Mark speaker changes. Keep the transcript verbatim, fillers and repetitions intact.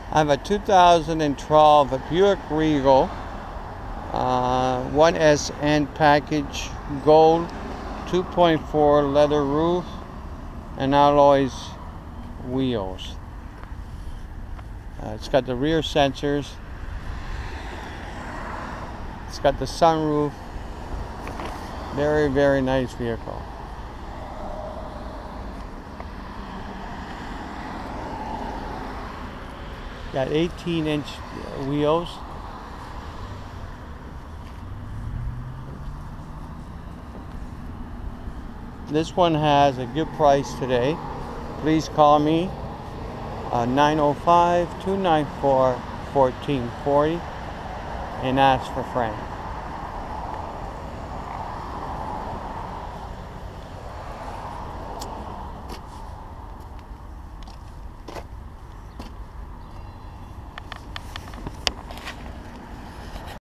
Speaker 1: I have a two thousand twelve Buick Regal uh, one S end package, gold, two point four leather roof, and alloys wheels. Uh, it's got the rear sensors. It's got the sunroof. Very, very nice vehicle. Got eighteen inch wheels. This one has a good price today. Please call me uh, nine oh five, two nine four, one four four zero and ask for Frank.